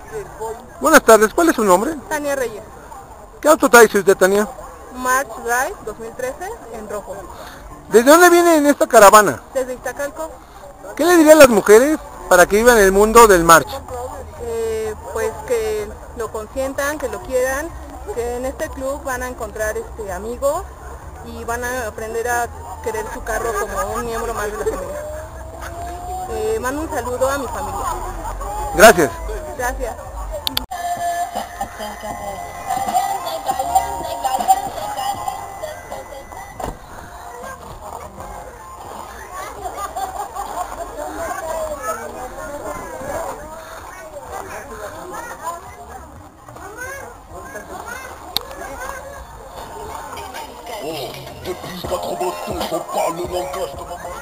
Buenas tardes, ¿cuál es su nombre? Tania Reyes. ¿Qué auto trae usted, Tania? March Drive 2013 en rojo. ¿Desde dónde viene en esta caravana? Desde Iztacalco, ¿Qué le diría a las mujeres para que vivan el mundo del march? pues que lo consientan, que lo quieran, que en este club van a encontrar amigos y van a aprender a querer su carro como un miembro más de la familia. Mando un saludo a mi familia. Gracias. Gracias. Oh, depuis 80, on parle le langage de maman.